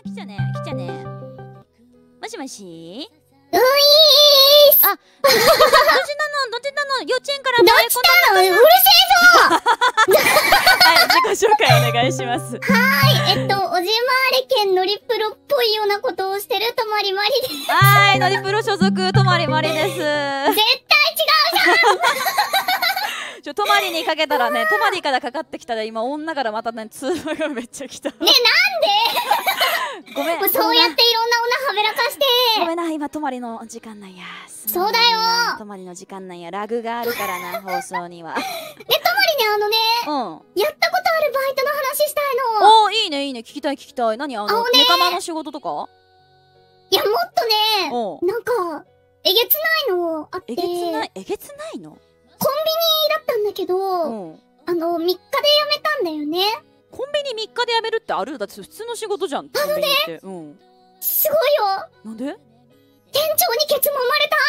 来ちゃね、来ちゃね。もしもし。 ういーす。 あ、どっちなの、どっちなの、幼稚園からどっちなの、うるせえぞ。 はい、自己紹介お願いします。 おじまれ県のりプロっぽいようなことをしてるとまりまりです。 はい、のりプロ所属、とまりまりです。 絶対違うじゃん。 とまりにかけたらね、とまりからかかってきたら今女からまたね、通話がめっちゃ来た。 ね、なんでごめん。 もうそうやっていろんな女はべらかして。 ごめんな、今とまりの時間なんや。 そうだよとまりの時間なんや。ラグがあるからな、放送には。 ね、とまりね、やったことあるバイトの話したいの。 おー、いいね、いいね、聞きたい、聞きたい。何、ネカマの仕事とか？ いや、もっとね、なんか、えげつないのあって。 えげつない、えげつないの？ コンビニだったんだけど、3日で辞めたんだよね。 コンビニ3日で辞めるってある？だって普通の仕事じゃん。コンビニって。 すごいよ。 なんで？ 店長にケツ揉まれた。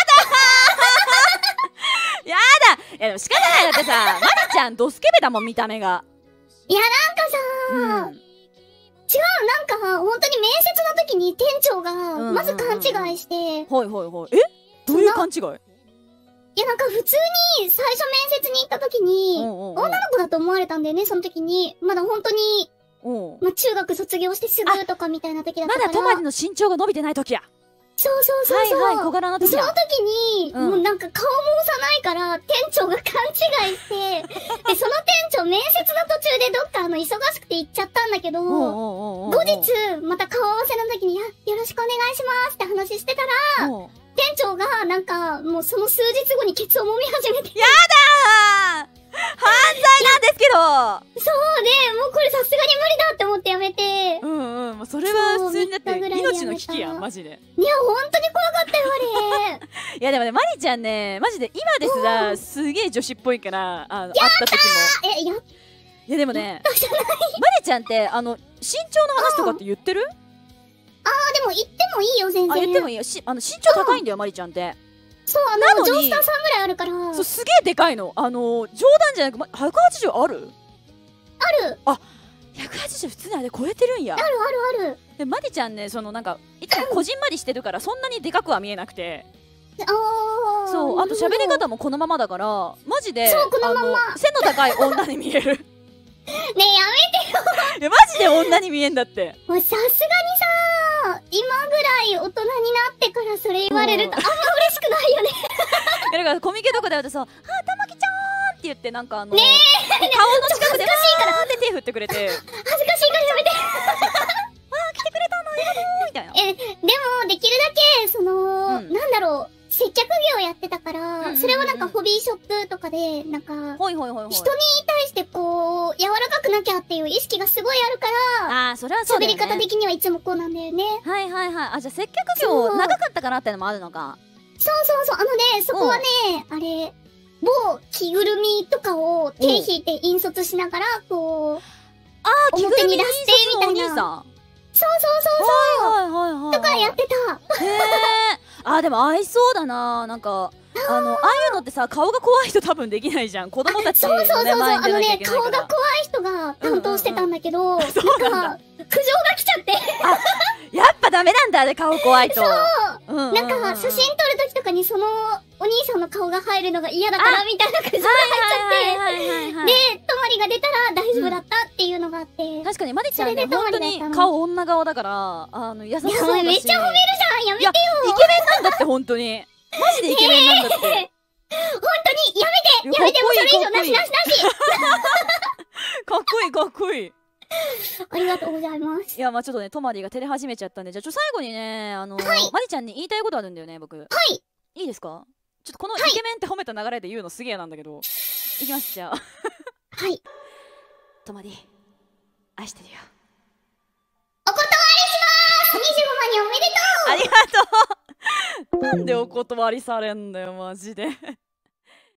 やだいやでも仕方ない。だってさ、マリちゃんドスケベだもん、見た目が。 いや、なんかさ、違う、なんか、本当に面接の時に店長が、まず勘違いして。 はいはいはい。え？どういう勘違い？ いや、なんか普通に、最初面接に行った時に、女の子だと思われたんだよね、その時に。まだ本当に、中学卒業してすぐとかみたいな時だったから。 まだトマリの身長が伸びてない時や。 そうそうそうそう。 はいはい、小柄な時や。 その時に、もうなんか顔も幼いから、店長が勘違いして、で、その店長面接の途中でどっか忙しくて行っちゃったんだけど、後日、また顔合わせの時に、よろしくお願いしますって話してたら、店長が、なんか、もうその数日後にケツを揉み始めて。 やだー！犯罪なんですけど。 そうで、もうこれさすがに無理だって思ってやめて。 もうそれは普通にだって命の危機やん、マジで。 いや、本当に怖かったよ、あれ。 いやでもね、マリちゃんね、マジで今ですら、すげえ女子っぽいから、会った時も。いやでもね、マリちゃんって、身長の話とかって言ってる？ でも言ってもいいよ、全然。 言ってもいいよ。身長高いんだよ、マリちゃんって。 そう、ジョースターさんぐらいあるから。 そう、すげえでかいの。冗談じゃなく、180ある？ ある。 あ、180普通にあれ超えてるんや。 あるあるある。 で、マリちゃんね、なんか、いつもこじんまりしてるから、そんなにでかくは見えなくて。そう、あと喋り方もこのままだから、マジで、 そう、このまま。 背の高い女に見える。 ねえ、やめてよ。 いや、マジで女に見えんだって。 もうさすがにさ、今ぐらい大人になってからそれ言われるとあんま嬉しくないよね。 だからコミケとかで会うとさ、あ、たまきちゃんって言ってなんか顔の近くでって手振ってくれて、恥ずかしいからやめて。 あ、来てくれたのありがとうみたいな。 でもできるだけなんだろう、接客業やってたから、それはなんかホビーショップとかでなんか人に対してこう柔らかくなきゃっていう意識がすごいあるから、 それはそうだよね。 喋り方的にはいつもこうなんだよね。 はいはいはい。あ、じゃあ接客業長かったからってのもあるのか。 そうそうそう。そこはね、あれ、某着ぐるみとかを手引いて引率しながら、こう、 着ぐるみ出してみたいな。そうそうそうそう。とかやってた。 へー。でも合いそうだな。なんか、ああいうのってさ、顔が怖い人多分できないじゃん。子供たちのね、前に出なきゃいけないから。 顔が怖い人が担当してたんだけど、なんか、苦情が来ちゃって。 やっぱダメなんだ、あれ顔怖いと。 そう。なんか、写真撮るときとかにそのお兄さんの顔が入るのが嫌だからみたいな苦情が入っちゃって、で、とまりが出たら大丈夫だったっていうのがあって。 確かにマリちゃんね、本当に顔女顔だから、優しそうだし。 いや、めっちゃ褒めるじゃん、やめてよ。 イケメンなんだって、本当に。マジでイケメンなんだって。 本当に、やめて、もうそれ以上なしなしなし。 かっこいい、かっこいい。 ありがとうございます。 いや、まあちょっとね、トマリが照れ始めちゃったんで、じゃあ最後にね、マリちゃんに言いたいことあるんだよね、僕。いいですか？ちょっとこのイケメンって褒めた流れで言うのすげえなんだけど。いきます、じゃあ。 はい。 トマリ、愛してるよ。 お断りします。25万人おめでとう。 ありがとう。なんでお断りされんだよ、マジで。